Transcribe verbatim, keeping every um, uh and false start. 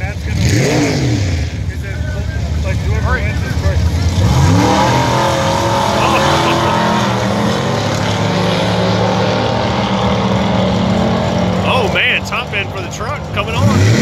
that's gonna work. Is it like whoever wins is great? Oh man, top end for the truck coming on.